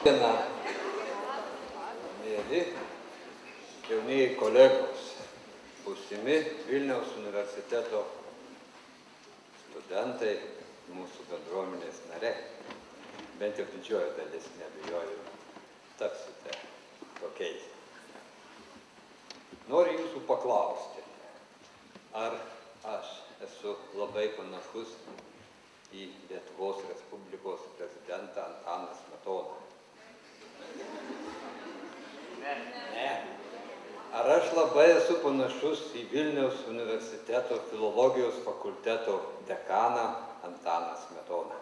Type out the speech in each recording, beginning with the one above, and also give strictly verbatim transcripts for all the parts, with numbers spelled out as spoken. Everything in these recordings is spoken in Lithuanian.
Diena, mėly jaunieji kolegos, būsimi Vilniaus universiteto studentai, mūsų bendruomenės nariai, bent jau didžioji dalis, neabejoju, tapsite tokiais. Noriu jūsų paklausti, ar aš esu labai panašus į Lietuvos Respublikos prezidentą Antaną Smetoną? Ne. Ar aš labai esu panašus į Vilniaus universiteto filologijos fakulteto dekaną Antaną Smetoną?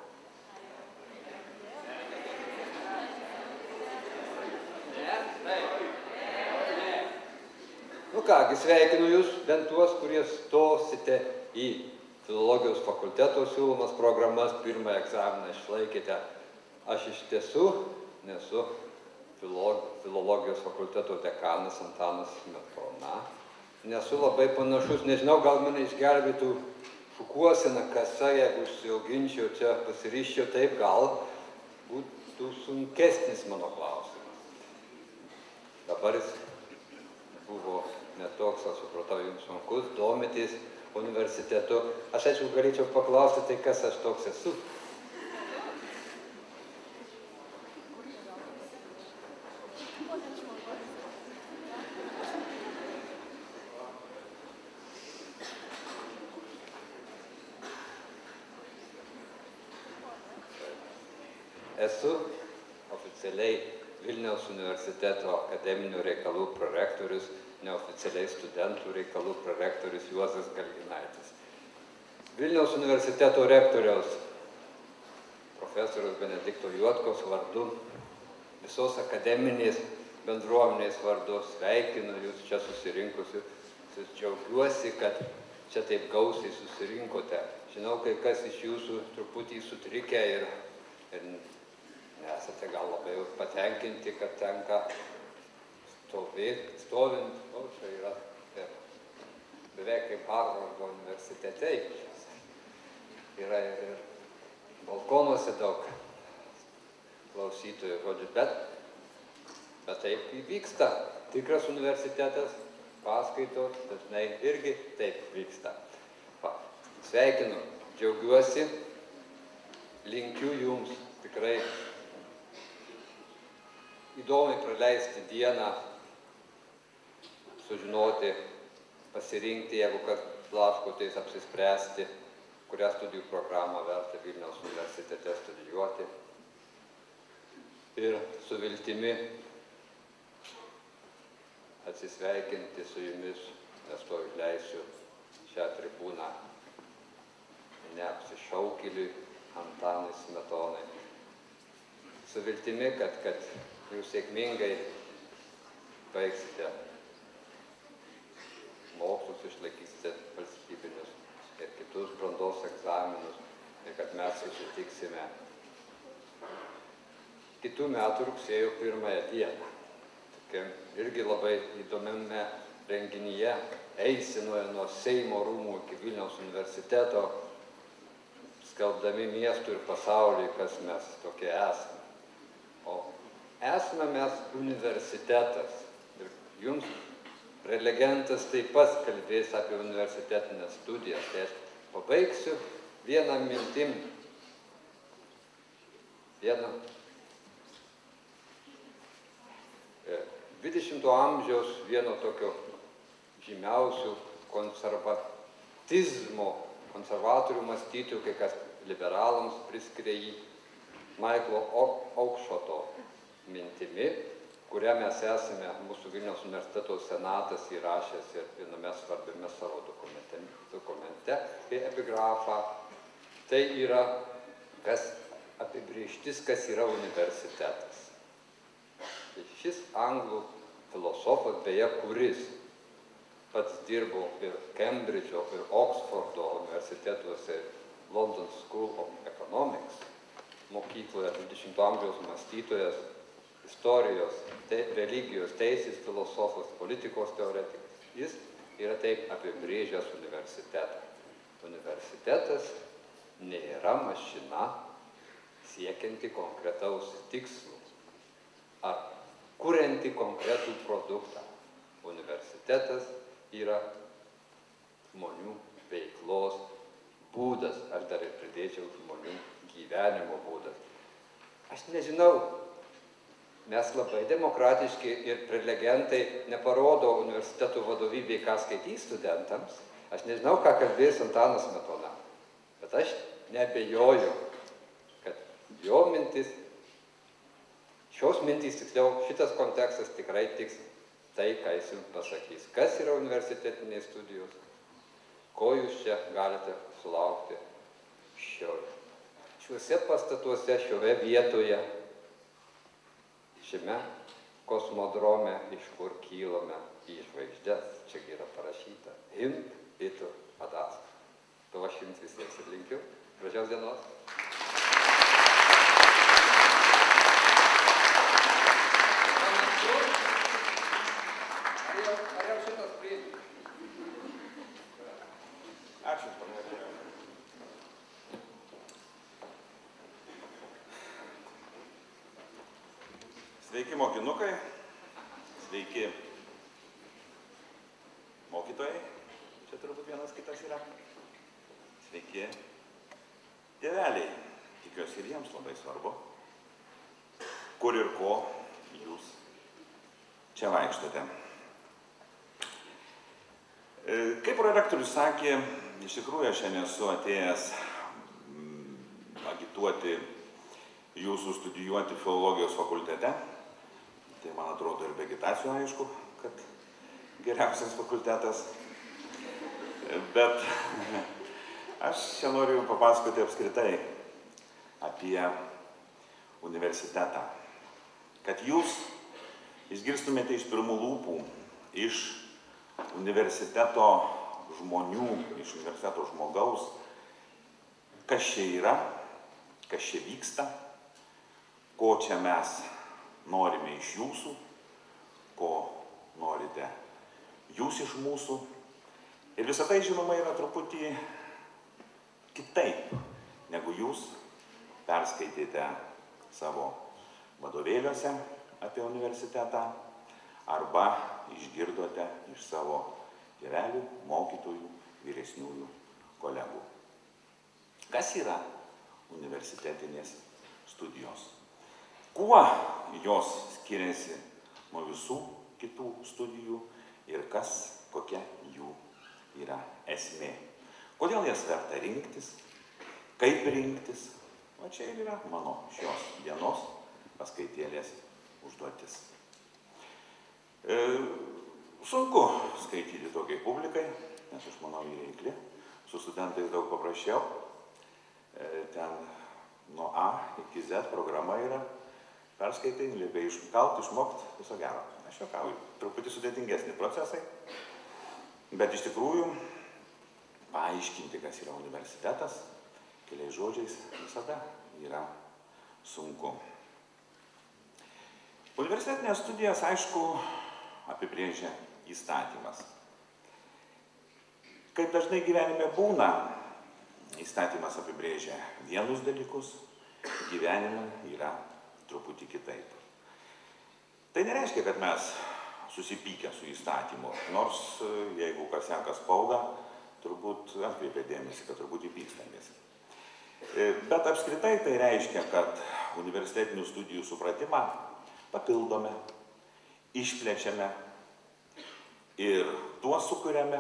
Nu kągi, sveikinu jūs, bent tuos, kurie stosite į filologijos fakulteto siūlomas programas, pirmąjį egzaminą išlaikėte. Aš iš tiesų nesu filologijos fakulteto dekanas Antanas Smetona. Nesu labai panašus, nežinau, gal mane išgelbėtų šukuosena kasa, jeigu užsiauginčiau čia, pasiryščiau, taip gal būtų sunkesnis mano klausimas. Dabar jis buvo netoks, aš supratau, jums sunkus, domitės universitetu. Aš aišku galėčiau paklausti, tai kas aš toks esu? Esu oficialiai Vilniaus universiteto akademinių reikalų prorektorius, neoficialiai studentų reikalų prorektorius Juozas Galginaitis. Vilniaus universiteto rektoriaus profesoriaus Benedikto Juotkos vardu, visos akademinės bendruomenės vardu sveikinu jūs čia susirinkusius. Džiaugiuosi, kad čia taip gausiai susirinkote. Žinau, kai kas iš jūsų truputį sutrikę ir, ir nesate gal labai patenkinti, kad tenka stovėti, stovint, o čia yra ir, beveik kaip Harvardo universitete, yra ir, ir balkonuose daug klausytojų žodžių, bet, bet taip įvyksta. Tikras universitetas, paskaitos, dažnai irgi taip vyksta. Va, sveikinu, džiaugiuosi, linkiu jums tikrai įdomiai praleisti dieną, sužinoti, pasirinkti, jeigu kad blaškotės apsispręsti, kurią studijų programą verta Vilniaus universitete studijuoti. Ir su viltimi atsisveikinti su jumis, nes to išleisiu šią tribūną neapsišaukėliui Antanui Smetonai. Su viltimi, kad, kad jūs sėkmingai baigsite mokslus, išlaikysite valstybinius ir kitus brandos egzaminus ir kad mes susitiksime kitų metų rugsėjo pirmąją dieną. Tokia irgi labai įdomiame renginyje, eisenoje nuo Seimo rūmų iki Vilniaus universiteto, skelbdami miestų ir pasauliui, kas mes tokie esame. O esame mes universitetas ir jums prelegentas taip pat kalbės apie universitetinės studijas. Tai aš pabaigsiu vieną mintim, vieną dvidešimto amžiaus vieno tokio žymiausių konservatizmo, konservatorių mąstytojų, kai kas liberalams priskiria jį, Maiklo Oakeshoto mintimi, kurią mes esame mūsų Vilniaus universiteto senatas įrašęs ir viename svarbiame savo dokumente, dokumente kaip epigrafą. Tai yra kas apibrėžtis, kas yra universitetas. Tai šis anglų filosofas, beje, kuris pats dirbo ir Kembridžo, ir Oksfordo universitetuose, London School of Economics mokykloje, dvidešimto amžiaus mąstytojas, istorijos, te, religijos, teisės filosofas, politikos teoretikas. Jis yra taip apibrėžęs universitetą. Universitetas nėra mašina siekianti konkretaus tikslo. ar kurianti konkretų produktą. Universitetas yra žmonių veiklos būdas, aš dar ir pridėčiau žmonių gyvenimo būdas. Aš nežinau, mes labai demokratiški ir prelegentai neparodo universitetų vadovybei, ką skaitys studentams. Aš nežinau, ką kalbės Antanas Smetona, bet aš neabejoju, kad jo mintis, šios mintys, tiksliau, šitas kontekstas tikrai tiks tai, ką jis jums pasakys. Kas yra universitetinės studijos, ko jūs čia galite sulaukti šio, šiuose pastatuose, šioje vietoje, šiame kosmodrome, iš kur kylame į žvaigždes. Čia yra parašyta Himp Itur Adas. To aš jums visiems ir linkiu. Gražios dienos. Ar jau šitas priimti? Ačiū, pana. Sveiki mokinukai, sveiki mokytojai, čia turbūt vienas kitas yra. Sveiki tėveliai, tikiuosi ir jiems labai svarbu, kur ir ko jūs čia vaikštote. Kaip prorektorius sakė, iš tikrųjų aš šiandien esu atėjęs agituoti jūsų studijuoti filologijos fakultete. Tai man atrodo ir be agitacijų aišku, kad geriausias fakultetas. Bet aš čia noriu jums papasakoti apskritai apie universitetą. Kad jūs išgirstumėte iš pirmų lūpų, iš universiteto žmonių, iš universiteto žmogaus, kas čia yra, kas čia vyksta, ko čia mes norime iš jūsų, ko norite jūs iš mūsų. Ir visą tai, žinoma, yra truputį kitaip, negu jūs perskaitėte savo vadovėliuose apie universitetą arba išgirdote iš savo tėvelių, mokytojų, vyresniųjų kolegų. Kas yra universitetinės studijos? Kuo jos skiriasi nuo visų kitų studijų ir kas, kokia jų yra esmė? Kodėl jas verta rinktis? Kaip rinktis? O čia ir yra mano šios dienos paskaitėlės užduotis. E, sunku skaityti tokiai publikai, nes aš manau jį reikli. Su studentais daug paprasčiau. E, ten nuo A iki Z programa yra. Perskaitai, liepia iškalt, išmokt, viso gero. Aš juokauju, truputį sudėtingesni procesai, bet iš tikrųjų paaiškinti, kas yra universitetas, keliais žodžiais visada yra sunku. Universitetinės studijas, aišku, apibrėžia įstatymas. Kaip dažnai gyvenime būna, įstatymas apibrėžia vienus dalykus, gyvenime yra truputį kitaip. Tai nereiškia, kad mes susipykę su įstatymu, nors jeigu kas seka spaudą, turbūt atkreipia dėmesį, kad turbūt įpykstamės. Bet apskritai tai reiškia, kad universitetinių studijų supratimą papildome, išplečiame ir tuo sukuriame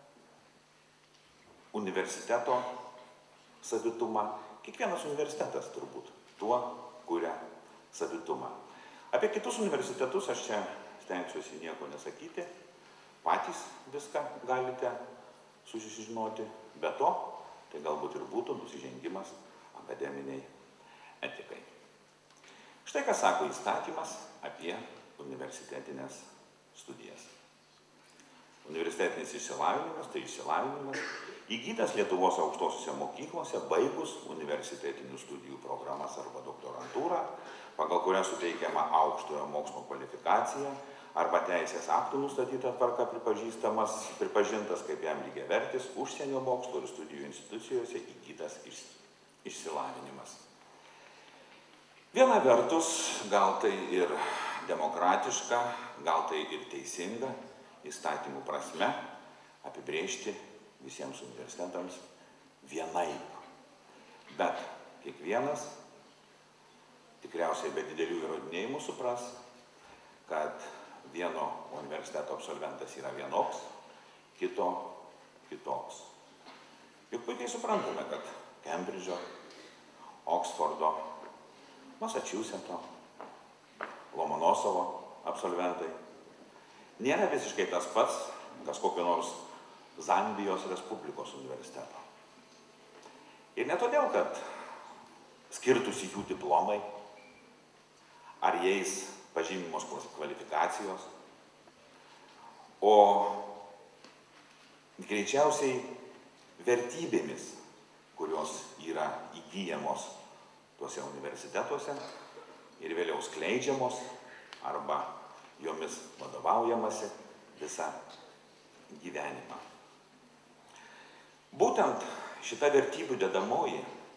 universiteto savitumą. Kiekvienas universitetas turbūt tuo kuria savitumą. Apie kitus universitetus aš čia stengsiuosi nieko nesakyti. Patys viską galite susižinoti. Be to, tai galbūt ir būtų nusižengimas akademiniai etikai. Štai ką sako įstatymas apie universitetinės studijas. Universitetinis išsilavinimas, tai išsilavinimas įgytas Lietuvos aukštosiuose mokyklose baigus universitetinių studijų programas arba doktorantūrą, pagal kurią suteikiama aukštojo mokslo kvalifikacija arba teisės aktų nustatyta tvarka pripažįstamas, pripažintas kaip jam lygiavertis užsienio mokslo ir studijų institucijose įgytas išsilavinimas. Viena vertus, gal tai ir demokratiška, gal tai ir teisinga įstatymų prasme apibrėžti visiems universitetams vienaip. Bet kiekvienas tikriausiai be didelių įrodinėjimų supras, kad vieno universiteto absolventas yra vienoks, kito kitoks. Juk puikiai suprantame, kad Kembridžo, Oksfordo, Masačuseto, Lomonosovo absolventai nėra visiškai tas pats, kas kokio nors Zambijos Respublikos universiteto. Ir ne todėl, kad skirtųsi jų diplomai, ar jais pažymimos kvalifikacijos, o greičiausiai vertybėmis, kurios yra įgyjamos tuose universitetuose ir vėliau skleidžiamos arba jomis vadovaujamasi visą gyvenimą. Būtent šita vertybių dedamoji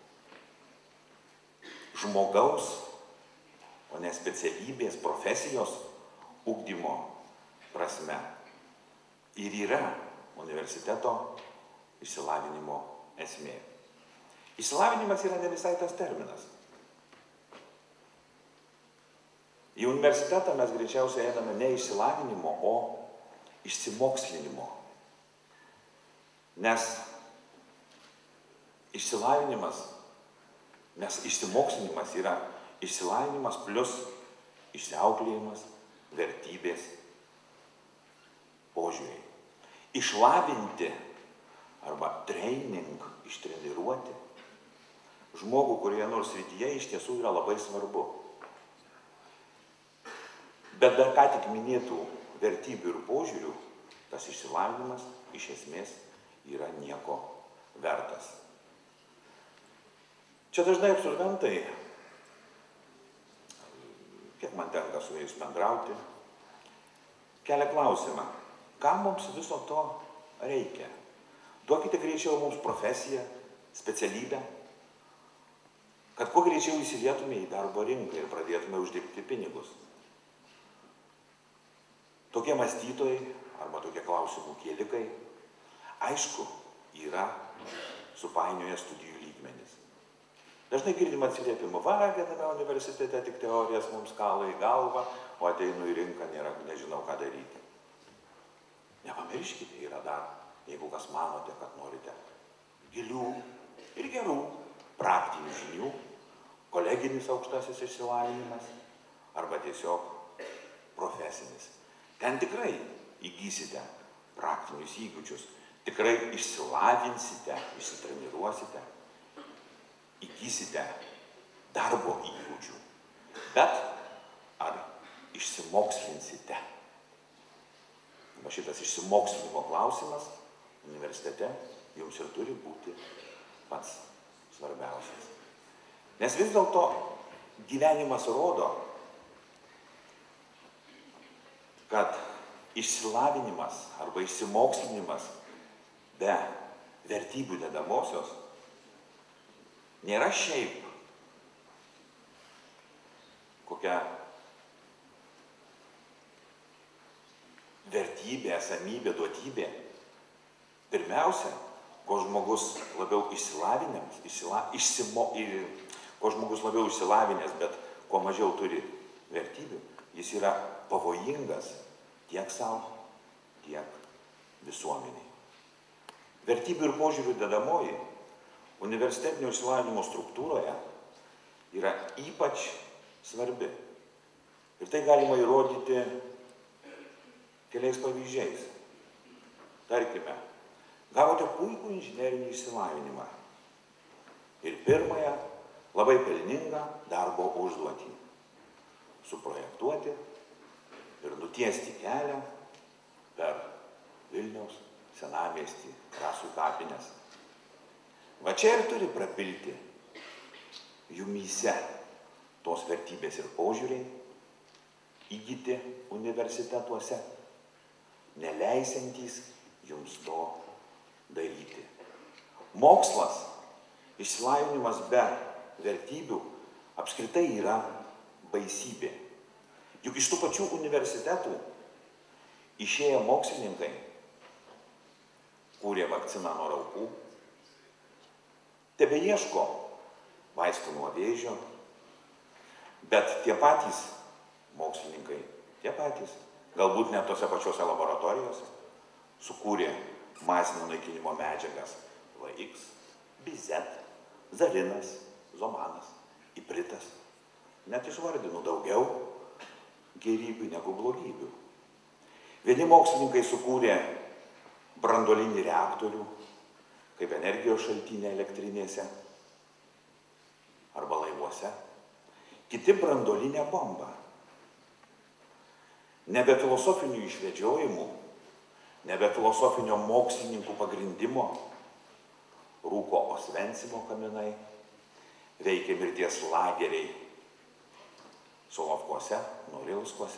žmogaus, o ne specialybės, profesijos ugdymo prasme ir yra universiteto išsilavinimo esmė. Išsilavinimas yra ne visai tas terminas. Į universitetą mes greičiausiai einame ne išsilavinimo, o išsimokslinimo. Nes išsilavinimas, nes išsimokslinimas yra išsilavinimas plus išsiauklėjimas, vertybės, požiūriai. Išlavinti arba training, ištreniruoti žmogų, kurioje nors srityje iš tiesų yra labai svarbu. Bet be ką tik minėtų vertybių ir požiūrių, tas išsilavinimas iš esmės yra nieko vertas. Čia dažnai absolventai, kiek man tenka su jais bendrauti, kelia klausimą, kam mums viso to reikia? Duokite greičiau mums profesiją, specialybę, kad kuo greičiau įsilietume į darbo rinką ir pradėtume uždirbti pinigus. Tokie mąstytojai arba tokie klausimų kėlikai, aišku, yra supainioję studijų lygmenis. Dažnai girdim atsiliepimą, va, viename universitete tik teorijas mums kala į galvą, o ateinu į rinką, nėra, nežinau, ką daryti. Nepamirškite, yra dar, jeigu kas manote, kad norite gilių ir gerų praktinių žinių, koleginis aukštasis išsilavinimas arba tiesiog profesinis. Ten tikrai įgysite praktinius įgūdžius, tikrai išsilavinsite, išsitreniruosite, įgysite darbo įgūdžių. Bet ar išsimokslinsite? Va šitas išsimokslinimo klausimas universitete jums ir turi būti pats svarbiausias. Nes vis dėlto gyvenimas rodo, kad išsilavinimas arba išsimokslinimas be vertybių dedamosios nėra šiaip kokia vertybė, esamybė, duotybė. Pirmiausia, ko žmogus labiau išsilavinęs, išsila, išsimo, ko žmogus labiau išsilavinęs, bet kuo mažiau turi vertybių, jis yra pavojingas tiek savo, tiek visuomeniai. Vertybių ir požiūrių dedamoji universitetinio išsilavinimo struktūroje yra ypač svarbi. Ir tai galima įrodyti keliais pavyzdžiais. Tarkime, gavote puikų inžinerinį išsilavinimą ir pirmąją labai pelningą darbo užduotį – suprojektuoti ir nutiesti kelią per Vilniaus senamiestį, Rasų kapines. Va čia ir turi prabilti jumyse tos vertybės ir požiūriai įgyti universitetuose, neleisiantys jums to daryti. Mokslas, išsilavinimas be vertybių apskritai yra baisybė. Juk iš tų pačių universitetų išėję mokslininkai kūrė vakciną nuo raupų, tebeieško vaistų nuo vėžio, bet tie patys mokslininkai, tie patys, galbūt net tose pačiose laboratorijose, sukūrė masinio naikinimo medžiagas V X, B Z, Zarinas, Zomanas, Ipritas. Net išvardinu daugiau gėrybių negu blogybių. Vieni mokslininkai sukūrė branduolinį reaktorių, kaip energijos šaltinė elektrinėse arba laivuose, kiti branduolinę bombą. Nebe filosofinių išvedžiojimų, nebe filosofinio mokslininkų pagrindimo rūko Osvencimo kaminai, veikia mirties lageriai Solovkuose, Norilskuose.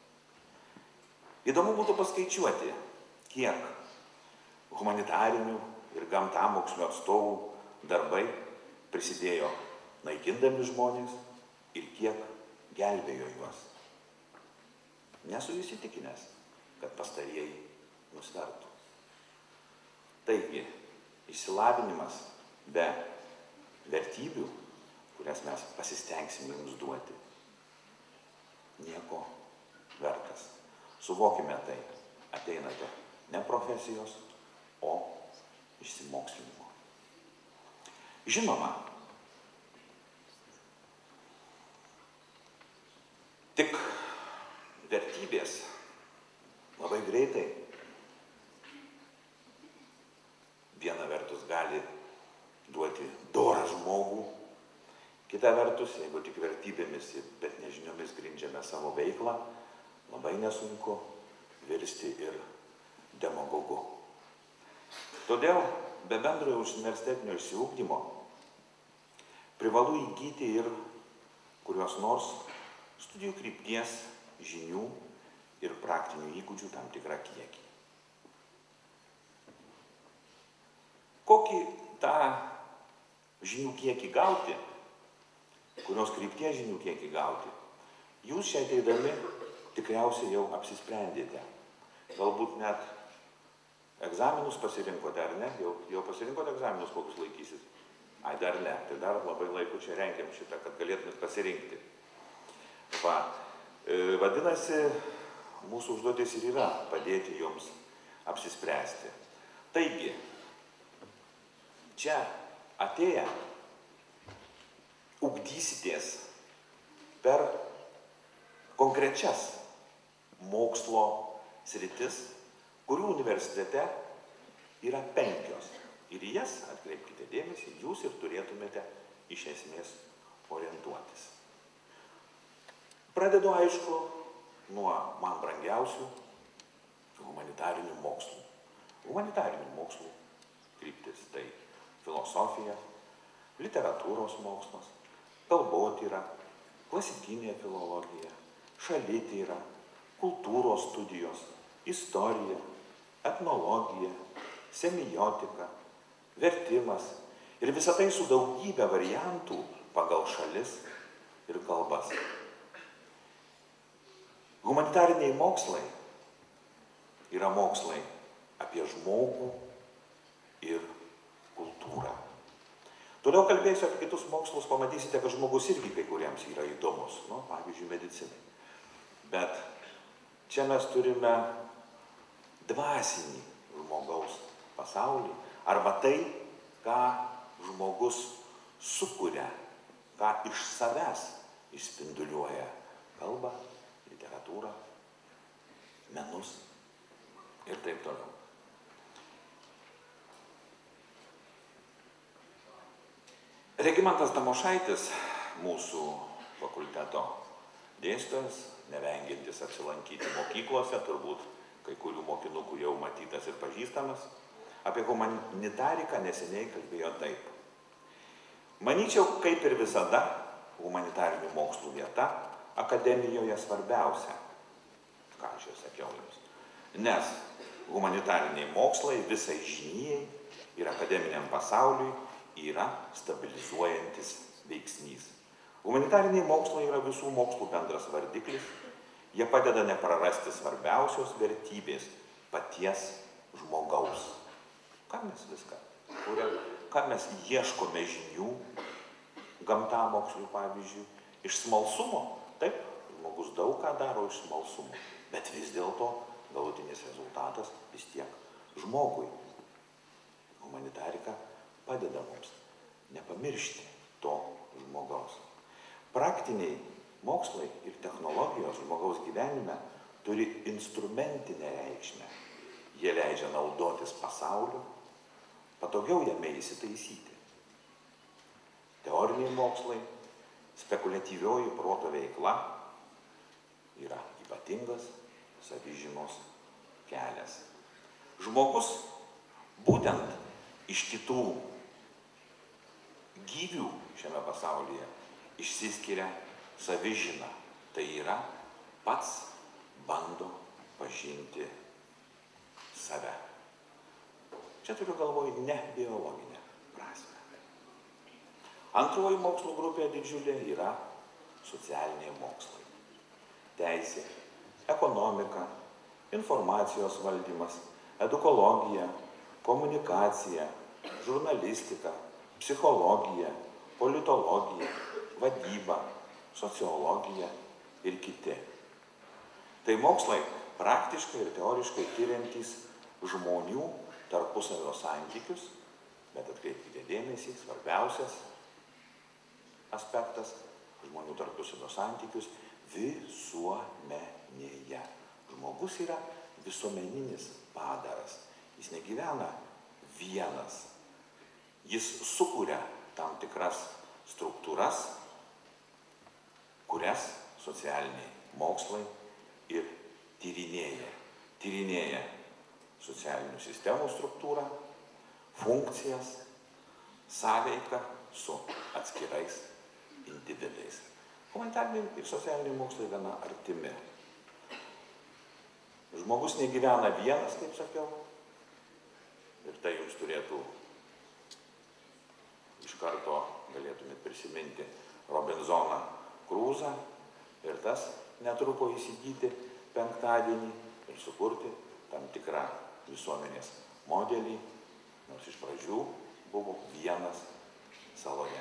Įdomu būtų paskaičiuoti, kiek humanitarinių ir gamtamokslio atstovų darbai prisidėjo naikindami žmonės ir kiek gelbėjo juos. Nesu įsitikinęs, kad pastarieji nusvertų. Taigi, išsilavinimas be vertybių, kurias mes pasistengsime jums duoti, nieko vertas. Suvokime tai, ateinate ne profesijos, o išsimokslinimo. Žinoma, tik vertybės labai greitai viena vertus gali duoti dorą žmogų, kita vertus, jeigu tik vertybėmis, bet nežiniomis grindžiame savo veiklą, labai nesunku virsti ir demagogu. Todėl be bendrojo universitetinio išsiugdymo privalu įgyti ir kurios nors studijų krypties žinių ir praktinių įgūdžių tam tikrą kiekį. Kokį tą žinių kiekį gauti, kurios krypties žinių kiekį gauti, jūs čia ateidami tikriausiai jau apsisprendėte. Galbūt net egzaminus pasirinkote, ar ne? Jau, jau pasirinkote egzaminus, kokius laikysit? Ai, dar ne. Tai dar labai laiku čia rengiam šitą, kad galėtumėt pasirinkti. Va. Vadinasi, mūsų užduotis ir yra padėti jums apsispręsti. Taigi, čia atėję ugdysitės per konkrečias mokslo sritis, kurių universitete yra penkios. Ir į jas, atkreipkite dėmesį, jūs ir turėtumėte iš esmės orientuotis. Pradedu, aišku, nuo man brangiausių humanitarinių mokslų. Humanitarinių mokslų kryptis tai filosofija, literatūros mokslas, kalbotyra, klasikinė filologija, šalityra, kultūros studijos, istorija, etnologija, semiotika, vertimas ir visą tai su daugybė variantų pagal šalis ir kalbas. Humanitariniai mokslai yra mokslai apie žmogų ir kultūrą. Toliau kalbėsiu apie kitus mokslus, pamatysite, kad žmogus irgi kai kuriems yra įdomus, nu, pavyzdžiui, medicinai. Bet čia mes turime dvasinį žmogaus pasaulį, arba tai, ką žmogus sukuria, ką iš savęs išspinduliuoja kalbą, literatūrą, menus ir taip toliau. Regimantas Tamošaitis, mūsų fakulteto dėstytojas, nevengiantis apsilankyti mokyklose, turbūt kai kurių mokinukų jau matytas ir pažįstamas, apie humanitariką neseniai kalbėjo taip. Manyčiau, kaip ir visada, humanitarinių mokslų vieta akademijoje svarbiausia, ką aš jau sakiau jums. Nes humanitariniai mokslai visai žinijai ir akademiniam pasauliui yra stabilizuojantis veiksnys. Humanitariniai mokslai yra visų mokslų bendras vardiklis Jie padeda neprarasti svarbiausios vertybės paties žmogaus. Kam mes viską kuriam, kam mes ieškome žinių, gamtamokslių pavyzdžiui, iš smalsumo. Taip, žmogus daug ką daro iš smalsumo, bet vis dėlto galutinis rezultatas vis tiek žmogui. Humanitarika padeda mums nepamiršti to žmogaus. Praktiniai mokslai ir technologijos žmogaus gyvenime turi instrumentinę reikšmę. Jie leidžia naudotis pasauliu, patogiau jame įsitaisyti. Teoriniai mokslai, spekuliatyvioji proto veikla yra ypatingas savižinos kelias. Žmogus būtent iš kitų gyvių šiame pasaulyje išsiskiria savižiną. Tai yra, pats bando pažinti save. Čia turiu galvoj ne biologinę prasme. Antroji mokslo grupė didžiulė yra socialiniai mokslai. Teisė, ekonomika, informacijos valdymas, edukologija, komunikacija, žurnalistika, psichologija, politologija, vadyba, sociologija ir kiti. Tai mokslai praktiškai ir teoriškai tiriantys žmonių tarpusavio santykius, bet atkreipkite dėmesį, svarbiausias aspektas žmonių tarpusavio santykius visuomenėje. Žmogus yra visuomeninis padaras. Jis negyvena vienas. Jis sukuria tam tikras struktūras, kurias socialiniai mokslai ir tyrinėja. Tyrinėja socialinių sistemų struktūrą, funkcijas, sąveiką su atskirais individais. Humanitariniai ir socialiniai mokslai gana artimi. Žmogus negyvena vienas, kaip sakiau, ir tai jums turėtų iš karto galėtumėt prisiminti Robinzoną Kruzą, ir tas netruko įsigyti penktadienį ir sukurti tam tikrą visuomenės modelį, nors iš pradžių buvo vienas saloje.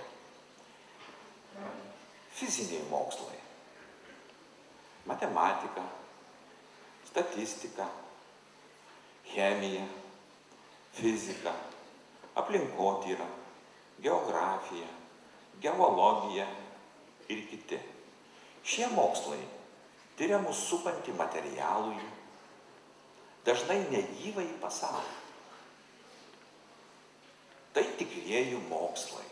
Fiziniai mokslai. Matematika, statistika, chemija, fizika, aplinkotyra, geografija, geologija ir kiti. Šie mokslai tyria mus supantį materialųjį, dažnai negyvąjį pasaulį. Tai tikrieji mokslai.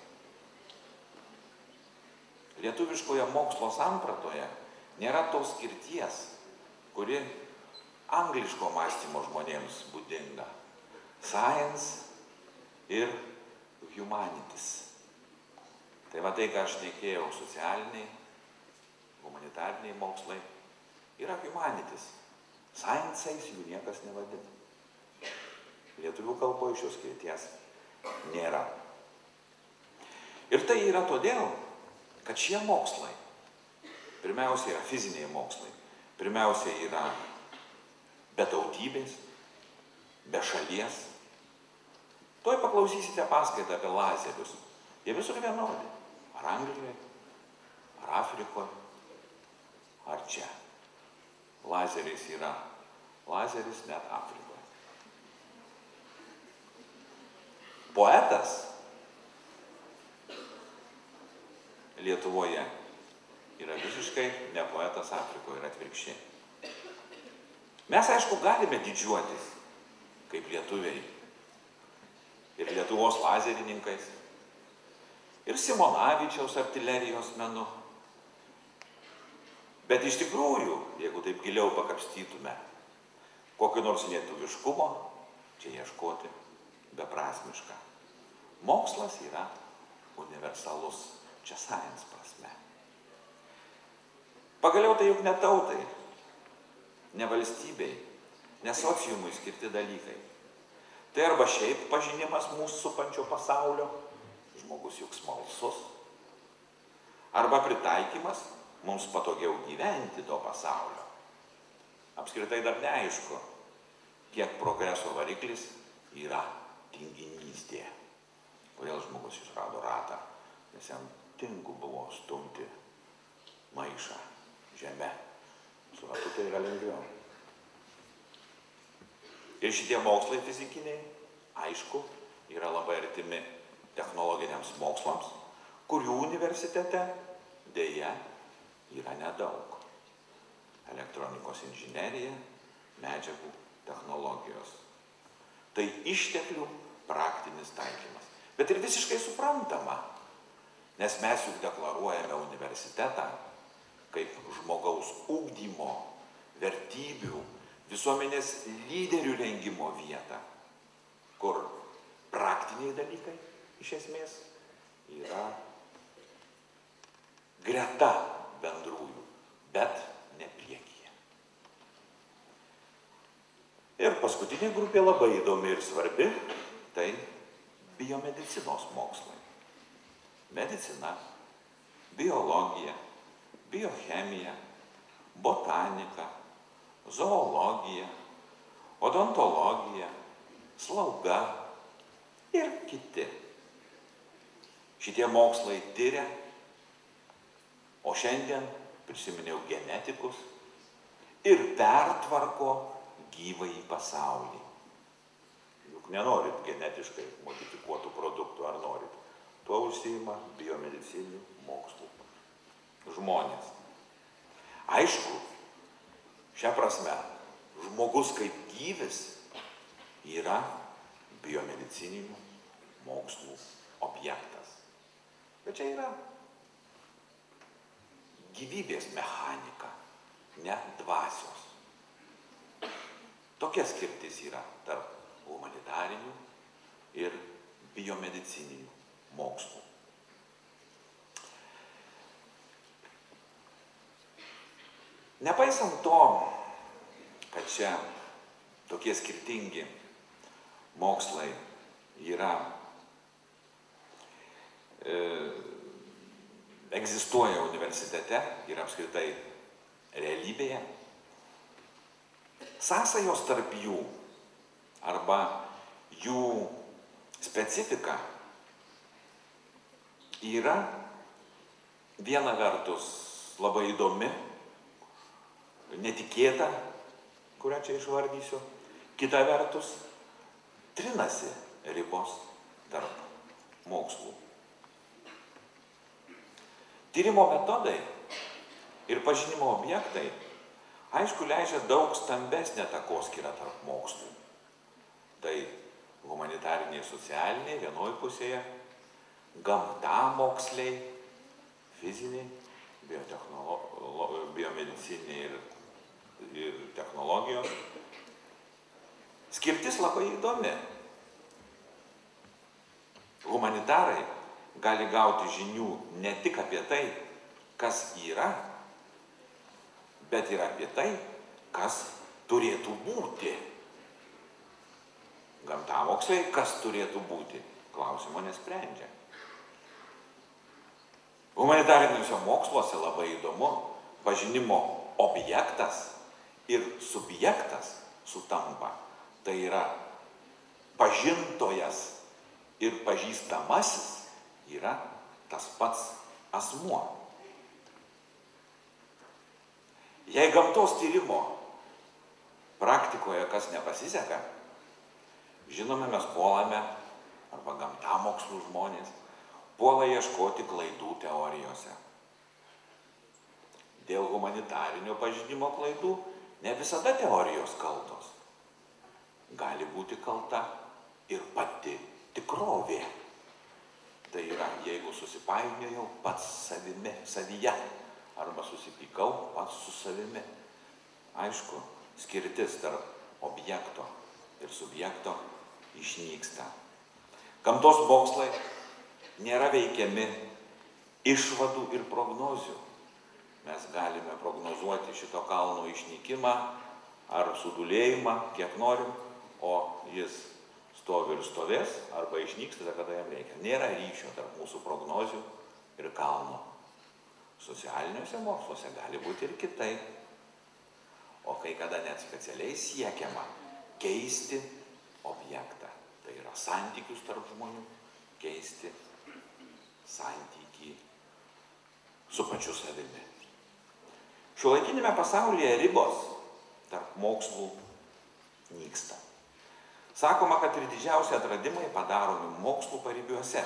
Lietuviškoje mokslo sampratoje nėra tos skirties, kuri angliško mąstymo žmonėms būdinga. Science ir humanities. Tai va tai, ką aš šnekėjau, socialiniai, humanitariniai mokslai, yra humanities. Science'ais jų niekas nevadina. Lietuvių kalboje šios skirties nėra. Ir tai yra todėl, kad šie mokslai, pirmiausia yra fiziniai mokslai, pirmiausia yra be tautybės, be šalies. Tuoj paklausysite paskaitą apie lazerius. Jie visur vienodi. Ar Anglijoje, ar Afrikoje, ar čia. Lazeris yra lazeris net Afrikoje. Poetas Lietuvoje yra visiškai ne poetas Afrikoje, yra atvirkščiai. Mes, aišku, galime didžiuotis kaip lietuviai ir Lietuvos lazerininkais, ir Simonavičiaus artilerijos menu. Bet iš tikrųjų, jeigu taip giliau pakapstytume, kokio nors lietuviškumo čia ieškoti beprasmiška. Mokslas yra universalus, čia science prasme. Pagaliau tai juk ne tautai, ne valstybei, ne sociumui skirti dalykai. Tai arba šiaip pažinimas mūsų supančio pasaulio, žmogus juk smalsus, arba pritaikymas mums patogiau gyventi to pasaulio. apskritai dar neaišku, kiek progreso variklis yra tinginystė. Kodėl žmogus išrado ratą? Nes jam tingu buvo stumti maišą žemę. Su ratu tai yra lengviau. Ir šitie mokslai fizikiniai, aišku, yra labai artimi technologiniams mokslams, kurių universitete deja yra nedaug. Elektronikos inžinerija, medžiagų technologijos. Tai išteklių praktinis taikymas. Bet ir visiškai suprantama, nes mes juk deklaruojame universitetą kaip žmogaus ugdymo, vertybių, visuomenės lyderių rengimo vietą, kur praktiniai dalykai iš esmės yra greta bendrųjų, bet ne priekyje. Ir paskutinė grupė labai įdomi ir svarbi, tai biomedicinos mokslai. Medicina, biologija, biochemija, botanika, zoologija, odontologija, slauga ir kiti. Šitie mokslai tiria, o šiandien prisiminiau genetikus ir pertvarko gyvąjį pasaulį. Juk nenorit genetiškai modifikuotų produktų, ar norit? Tuo užsiima biomedicininių mokslų žmonės. Aišku, šia prasme, žmogus kaip gyvis yra biomedicininių mokslų objektas. Bet čia yra gyvybės mechanika, ne dvasios. Tokia skirtis yra tarp humanitarinių ir biomedicininių mokslų. Nepaisant to, kad čia tokie skirtingi mokslai yra, e, egzistuoja universitete ir apskritai realybėje, sąsajos tarp jų arba jų specifika yra viena vertus labai įdomi, netikėta, kurią čia išvardysiu, kita vertus trinasi ribos tarp mokslų. Tyrimo metodai ir pažinimo objektai, aišku, leidžia daug stambesnę takoskyrą tarp mokslų. Tai humanitariniai, socialiniai vienoj pusėje, gamtamoksliai, fiziniai, biomedicininiai ir, ir technologijos. Skirtis labai įdomi. Humanitarai gali gauti žinių ne tik apie tai, kas yra, bet ir apie tai, kas turėtų būti. Gamtamoksliai, kas turėtų būti, klausimo nesprendžia. Humanitariniuose moksluose labai įdomu, pažinimo objektas ir subjektas sutampa. Tai yra pažintojas ir pažįstamasis yra tas pats asmuo. Jei gamtos tyrimo praktikoje kas nepasiseka, žinome, mes puolame, arba gamtamokslų žmonės, puola ieškoti klaidų teorijose. Dėl humanitarinio pažinimo klaidų ne visada teorijos kaltos. Gali būti kalta ir pati tikrovė. Tai yra, jeigu susipainiojau pats savimi, savyje, arba susipykau pats su savimi. Aišku, skirtis tarp objekto ir subjekto išnyksta. Gamtos mokslai nėra veikiami išvadų ir prognozių. Mes galime prognozuoti šito kalno išnykimą ar sudūlėjimą, kiek norim, o jis stovi ir stovės, arba išnyksta, kada jam reikia. Nėra ryšio tarp mūsų prognozių ir kalno. Socialiniuose moksluose gali būti ir kitaip. o kai kada net specialiai siekiama keisti objektą. Tai yra santykius tarp žmonių, keisti santykį su pačiu savimi. Šiuolaikinėme pasaulyje ribos tarp mokslų nyksta. Sakoma, kad ir didžiausi atradimai padaromi mokslų paribiuose.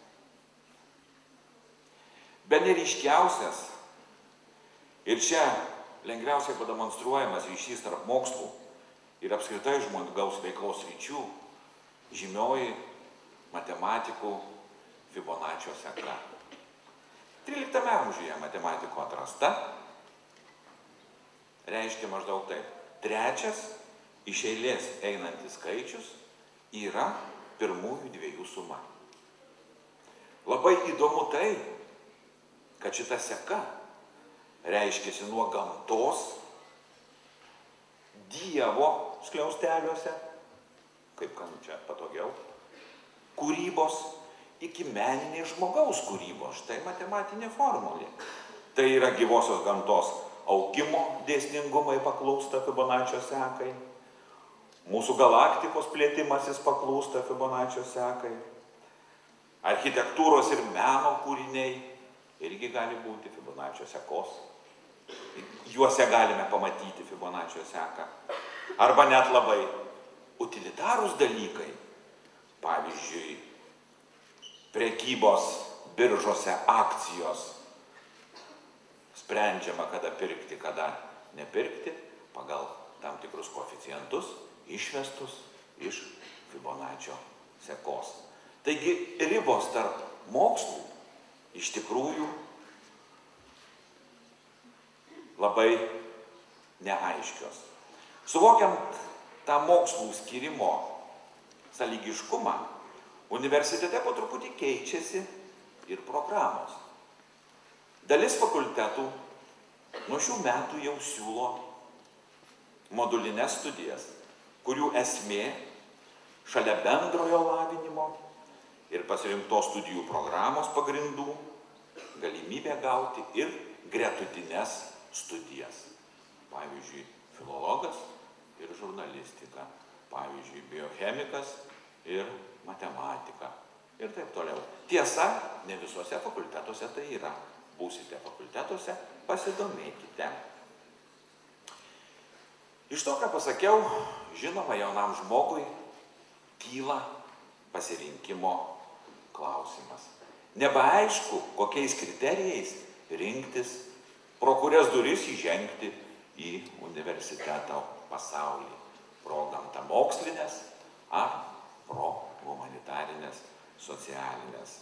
Bene ryškiausias ir čia lengviausiai pademonstruojamas ryšys tarp mokslų ir apskritai žmogaus veiklos ryčių žymioji matematikų Fibonaccio seka. tryliktame amžiuje matematiko atrasta reiškia maždaug taip. Trečias iš eilės einantis skaičius yra pirmųjų dviejų suma. Labai įdomu tai, kad šita seka reiškiasi nuo gamtos, Dievo skliausteliuose, kaip kam čia patogiau, kūrybos iki meninės žmogaus kūrybos. Štai matematinė formulė. Tai yra gyvosios gamtos augimo dėsningumai paklūsta Fibonaccio sekai. Mūsų galaktikos plėtimasis paklūsta Fibonaccio sekai. Architektūros ir meno kūriniai irgi gali būti Fibonaccio sekos. Juose galime pamatyti Fibonaccio seką. Arba net labai utilitarūs dalykai. Pavyzdžiui, prekybos biržose akcijos. Sprendžiama, kada pirkti, kada nepirkti, pagal tam tikrus koeficientus, išvestus iš Fibonaccio sekos. Taigi ribos tarp mokslų iš tikrųjų labai neaiškios. Suvokiant tą mokslų skyrimo sąlygiškumą, universitete po truputį keičiasi ir programos. Dalis fakultetų nuo šių metų jau siūlo modulines studijas, kurių esmė šalia bendrojo lavinimo ir pasirinktos studijų programos pagrindų galimybė gauti ir gretutines studijas. Pavyzdžiui, filologas ir žurnalistika, pavyzdžiui, biochemikas ir matematika ir taip toliau. Tiesa, ne visuose fakultetuose tai yra. Būsite fakultetuose, pasidomėkite. Iš to, ką pasakiau, žinoma, jaunam žmogui kyla pasirinkimo klausimas. Nebeaišku, kokiais kriterijais rinktis, pro kurias duris įžengti į universiteto pasaulį. Pro gamtamokslinės ar pro humanitarinės, socialinės.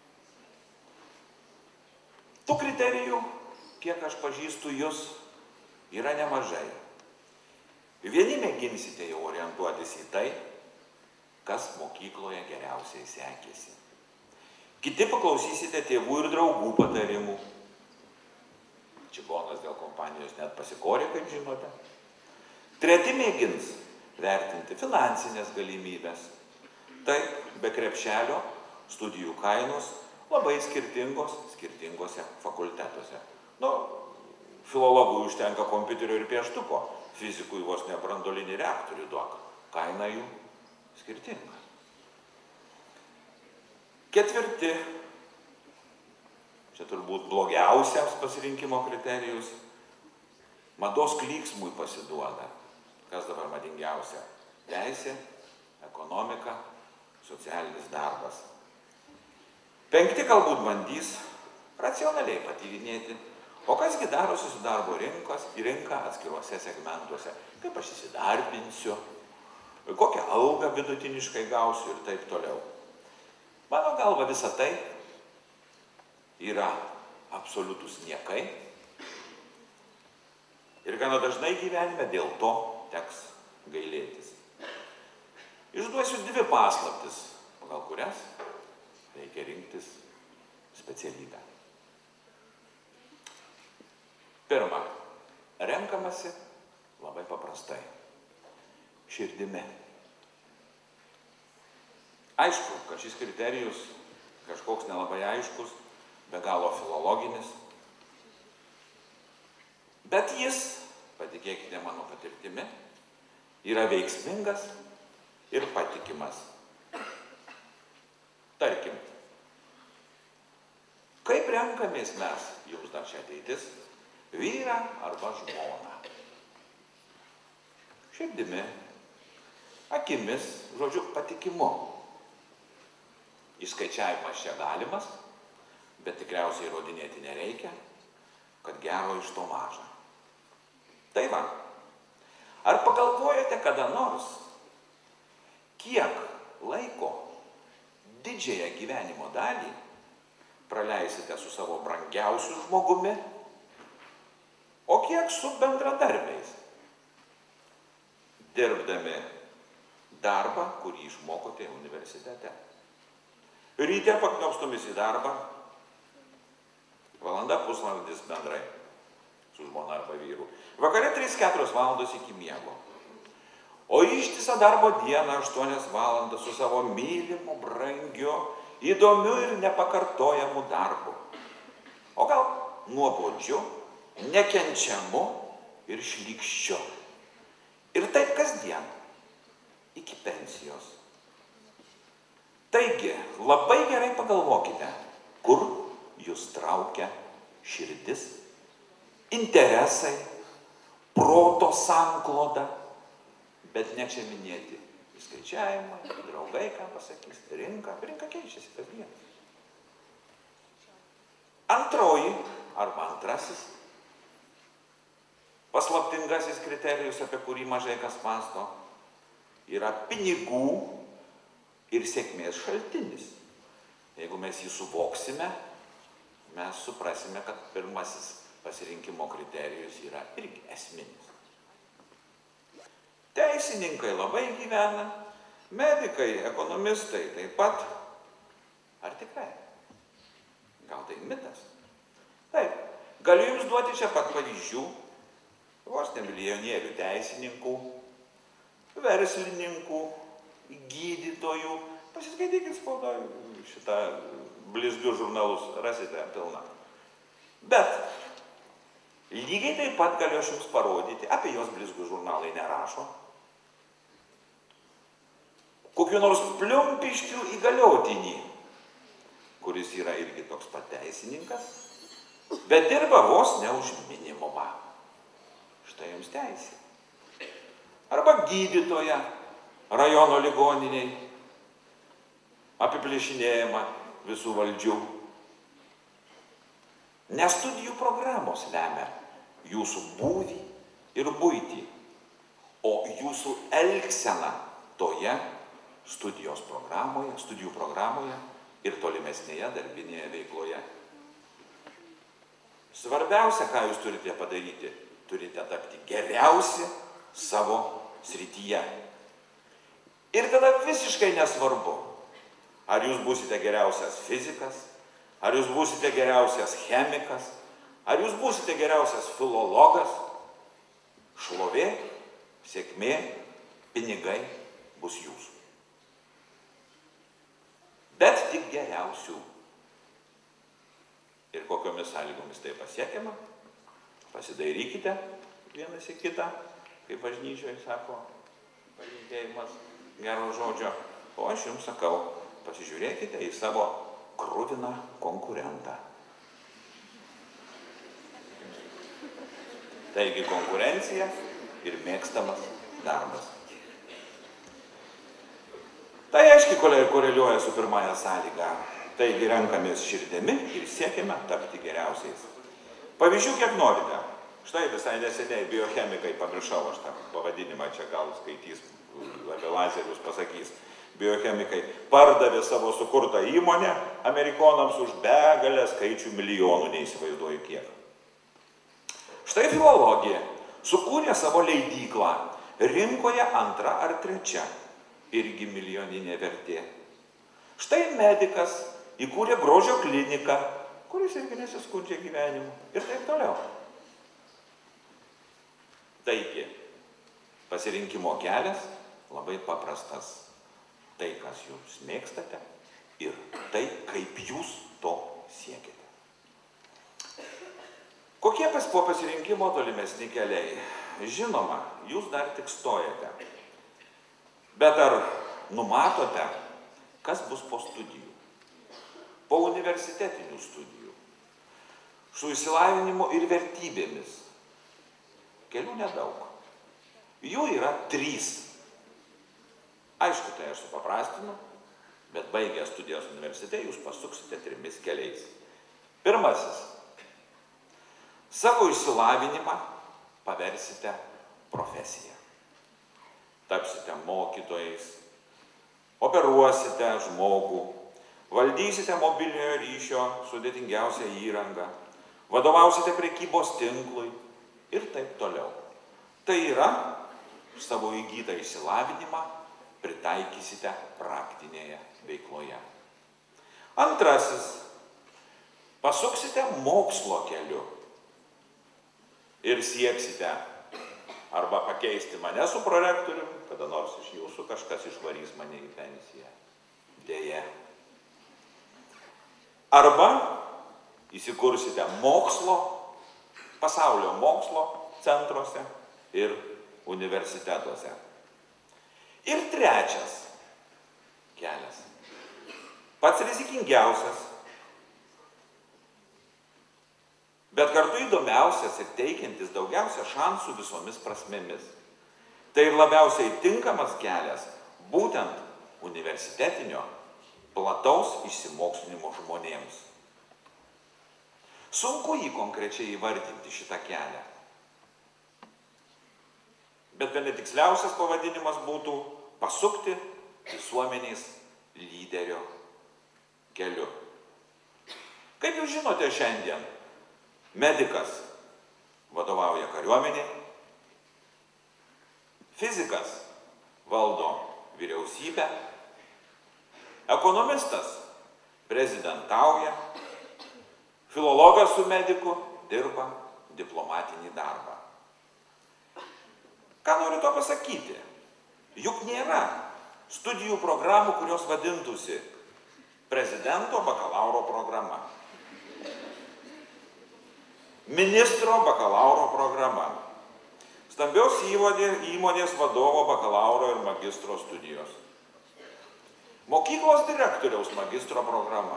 Tų kriterijų, kiek aš pažįstu jūs, yra nemažai. Vieni mėginsite jau orientuotis į tai, kas mokykloje geriausiai sekėsi. Kiti paklausysite tėvų ir draugų patarimų. Čigonas dėl kompanijos net pasikorė, kaip žinote. Treti mėgins vertinti finansinės galimybės. Taip, be krepšelio studijų kainos labai skirtingos, skirtingose fakultetuose. Nu, filologui užtenka kompiuterio ir pieštuko, fizikui vos ne branduolinį reaktorių duok. Kaina jų skirtinga. Ketvirti, čia turbūt blogiausias pasirinkimo kriterijus, mados klyksmui pasiduoda. Kas dabar madingiausia? Teisė, ekonomika, socialinis darbas. Penkti galbūt bandys racionaliai patyrinėti, o kasgi darosi su darbo rinkos į rinką atskiruose segmentuose, kaip aš įsidarbinsiu, kokią algą vidutiniškai gausiu ir taip toliau. Mano galva visa tai yra absoliutus niekai ir gana dažnai gyvenime dėl to teks gailėtis. Išduosiu dvi paslaptis, pagal kurias reikia rinktis specialybę. Pirma, renkamasi labai paprastai. Širdimi. Aišku, kad šis kriterijus kažkoks nelabai aiškus, be galo filologinis, bet jis patikėkite mano patirtimi, yra veiksmingas ir patikimas. Tarkim, kaip renkamės mes, jums dar čia ateitis, vyrą arba žmoną? Širdimi, akimis, žodžiu, patikimu. Įskaičiavimas čia galimas, bet tikriausiai įrodinėti nereikia, kad gero iš to maža. Tai va, ar pagalvojate kada nors, kiek laiko didžiąją gyvenimo dalį praleisite su savo brangiausiu žmogumi, o kiek su bendradarbiais, dirbdami darbą, kurį išmokote universitete? Ryte pakniopstomis į darbą, valanda pusvalandis bendrai su žmona arba vyru. Vakare trys keturios valandos iki miego. O ištisą darbo dieną aštuonias valandas su savo mylimu, brangiu, įdomiu ir nepakartojamu darbu. O gal nuobodžiu, nekenčiamu ir šlykščiu. Ir taip kasdien, iki pensijos. Taigi, labai gerai pagalvokite, kur jūs traukia širdis, interesai, proto sankloda, bet ne čia minėti įskaičiavimai, draugai, ką pasakys, rinka, rinka keičiasi kasdien. Antroji arba antrasis paslaptingasis kriterijus, apie kurį mažai kas mąsto, yra pinigų ir sėkmės šaltinis. Jeigu mes jį suvoksime, mes suprasime, kad pirmasis pasirinkimo kriterijus yra irgi esminis. Teisininkai labai gyvena, medikai, ekonomistai taip pat. Ar tikrai? Gal tai mitas? Taip, galiu jums duoti čia pat pavyzdžių, vos ne milijonierių teisininkų, verslininkų, gydytojų. Pasiskaitykit spaudą šitą blizgių žurnalus, rasite pilną. Bet lygiai taip pat galiu aš jums parodyti, apie jos blizgių žurnalai nerašo, kokiu nors pliumpiškių įgaliotinį, kuris yra irgi toks pateisininkas, bet dirba vos ne už minimumą. Štai jums teisė. Arba gydytoja rajono ligoniniai, apiplėšinėjama visų valdžių. Ne studijų programos lemia jūsų būvį ir buitį, o jūsų elgsena toje studijos programoje, studijų programoje ir tolimesnėje darbinėje veikloje. Svarbiausia, ką jūs turite padaryti, turite tapti geriausi savo srityje. Ir tada visiškai nesvarbu, ar jūs būsite geriausias fizikas, ar jūs būsite geriausias chemikas, ar jūs būsite geriausias filologas, šlovė, sėkmė, pinigai bus jūsų. Bet tik geriausių. Ir kokiomis sąlygomis tai pasiekiama, pasidairykite vienas į kitą, kaip bažnyčioje sako palinkėjimas gero žodžio, o aš jums sakau, pasižiūrėkite į savo kruviną konkurentą. Taigi konkurencija ir mėgstamas darbas. Tai aiškiai koreliuoja su pirmąja sąlyga. Taigi renkamės širdimi ir siekime tapti geriausiais. Pavyzdžių kiek norite. Štai visai neseniai biochemikai, pamiršau aš tą pavadinimą, čia gal skaitys, apie lazerius pasakys, biochemikai pardavė savo sukurtą įmonę amerikonams už begalę skaičių milijonų, neįsivaizduoju kiek. Štai filologija sukūrė savo leidyklą, rinkoje antra ar trečia, irgi milijoninė vertė. Štai medikas įkūrė grožio kliniką, kuris irgi nesiskundžia gyvenimu ir taip toliau. Taigi, pasirinkimo kelias labai paprastas. Tai, kas jūs mėgstate ir tai, kaip jūs to siekite. Kokie po pasirinkimo tolimesni keliai? Žinoma, jūs dar tik stojate. Bet ar numatote, kas bus po studijų? Po universitetinių studijų. Su išsilavinimu ir vertybėmis. Kelių nedaug. Jų yra trys. Aišku, tai aš supaprastinu, bet baigę studijos universitete jūs pasuksite trimis keliais. Pirmasis. Savo išsilavinimą paversite profesiją. Tapsite mokytojais, operuosite žmogų, valdysite mobiliojo ryšio sudėtingiausią įrangą, vadovausite prekybos tinklui ir taip toliau. Tai yra, savo įgytą išsilavinimą pritaikysite praktinėje veikloje. Antrasis. Pasuksite mokslo keliu ir sieksite arba pakeisti mane su prorektoriumi, kada nors iš jūsų kažkas išvarys mane į pensiją. Deja. Arba įsikursite mokslo, pasaulio mokslo centruose ir universitetuose. Ir trečias kelias. Pats rizikingiausias, bet kartu įdomiausias ir teikiantis daugiausia šansų visomis prasmėmis. Tai ir labiausiai tinkamas kelias būtent universitetinio plataus išsimokslinimo žmonėms. Sunku jį konkrečiai įvardinti šitą kelią. Bet bene tiksliausias pavadinimas būtų pasukti visuomenės lyderio keliu. Kaip jūs žinote šiandien, medikas vadovauja kariuomenei, fizikas valdo vyriausybę, ekonomistas prezidentauja, filologas su mediku dirba diplomatinį darbą. Ką noriu to pasakyti? Juk nėra studijų programų, kurios vadintųsi prezidento bakalauro programa, ministro bakalauro programa, stambios įmonės vadovo bakalauro ir magistro studijos, mokyklos direktoriaus magistro programa.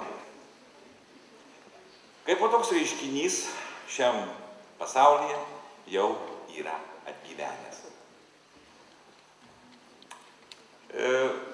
Kaip po toks reiškinys šiam pasaulyje jau yra atgyvenęs. E,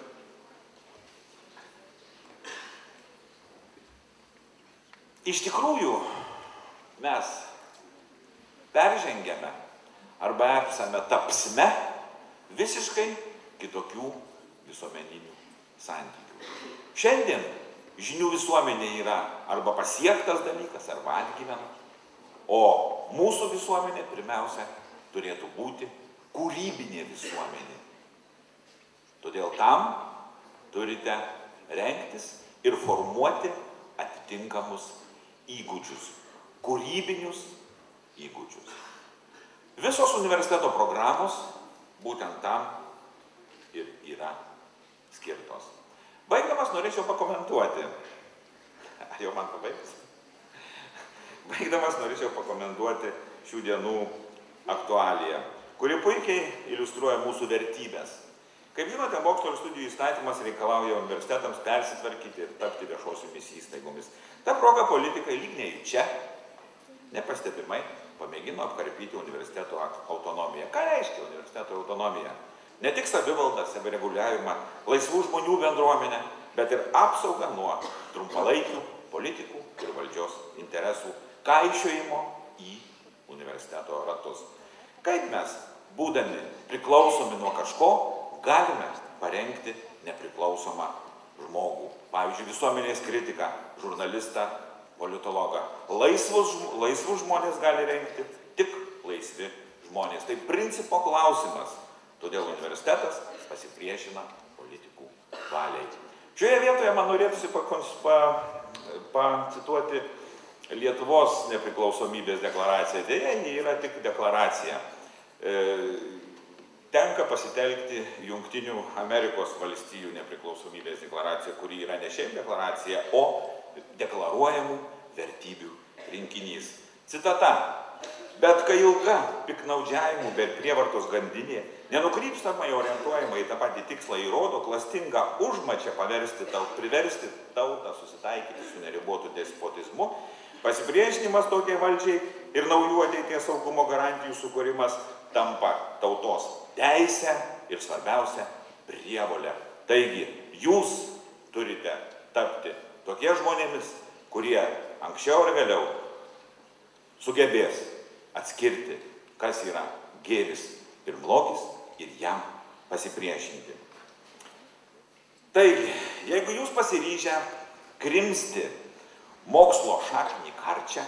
iš tikrųjų, mes peržengėme arba esame tapsme visiškai kitokių visuomeninių santykių. Šiandien žinių visuomenė yra arba pasiektas dalykas, arba atgyvena, o mūsų visuomenė pirmiausia turėtų būti kūrybinė visuomenė. Todėl tam turite rengtis ir formuoti atitinkamus įgūdžius, kūrybinius įgūdžius. Visos universiteto programos būtent tam ir yra skirtos. Baigdamas norėčiau pakomentuoti. Ar jau man pabaigtas? Baigdamas norėčiau pakomentuoti šių dienų aktualiją, kuri puikiai iliustruoja mūsų vertybės. Kaip žinote, mokslo ir studijų įstatymas reikalauja universitetams persitvarkyti ir tapti viešosiomis įstaigomis. Ta proga politikai lyg nejučia, nepastebimai, pamėgino apkarpyti universiteto autonomiją. Ką reiškia universiteto autonomija? Ne tik savivaldą, savireguliavimą, laisvų žmonių bendruomenę, bet ir apsaugą nuo trumpalaikių politikų ir valdžios interesų kaišiojimo į universiteto ratus. Kaip mes, būdami priklausomi nuo kažko, galime parengti nepriklausomą žmogų. Pavyzdžiui, visuomenės kritiką, žurnalistą, politologą. Laisvus, laisvus žmonės gali rengti tik laisvi žmonės. Tai principo klausimas. Todėl universitetas pasipriešina politikų valiai. Šioje vietoje man norėtųsi pacituoti Lietuvos nepriklausomybės deklaraciją. Deja, ji yra tik deklaracija. Tenka pasitelkti Jungtinių Amerikos valstijų nepriklausomybės deklaraciją, kuri yra ne šiaip deklaracija, o deklaruojamų vertybių rinkinys. Citata. Bet kai ilga piknaudžiavimų be prievartos grandinė, nenukrypstamai orientuojama į tą patį tikslą, įrodo klastingą užmačią paversti taut, priversti tautą susitaikyti su neribotu despotizmu, pasipriešinimas tokiai valdžiai ir naujų ateities saugumo garantijų sukūrimas tampa tautos teisę ir svarbiausia prievolę. Taigi, jūs turite tapti tokie žmonėmis, kurie anksčiau ar vėliau sugebės atskirti, kas yra gėris ir blogis ir jam pasipriešinti. Taigi, jeigu jūs pasiryžę krimsti mokslo šaknį karčią,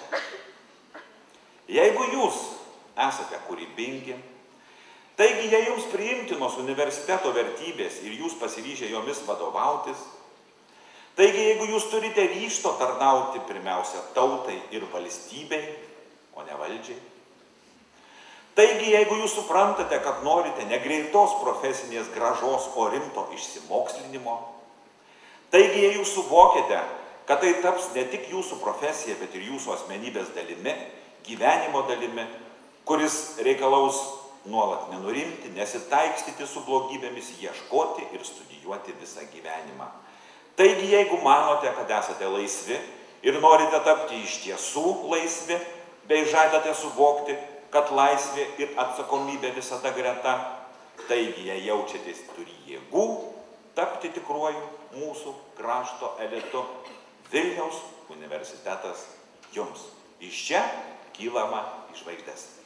jeigu jūs esate kūrybingi, taigi jei jums priimtinos universiteto vertybės ir jūs pasiryžę jomis vadovautis, taigi jeigu jūs turite ryžto tarnauti pirmiausia tautai ir valstybei, o ne valdžiai, taigi jeigu jūs suprantate, kad norite ne greitos profesinės gražos, o rimto išsimokslinimo, taigi jei jūs suvokite, kad tai taps ne tik jūsų profesija, bet ir jūsų asmenybės dalimi, gyvenimo dalimi, kuris reikalaus nuolat nenurimti, nesitaikstyti su blogybėmis, ieškoti ir studijuoti visą gyvenimą. Taigi, jeigu manote, kad esate laisvi ir norite tapti iš tiesų laisvi, bei žadate suvokti, kad laisvė ir atsakomybė visada greta, taigi, jei jaučiatės turi jėgų tapti tikruoju mūsų krašto elitu, Vilniaus universitetas jums. Iš čia kylama į žvaigždes.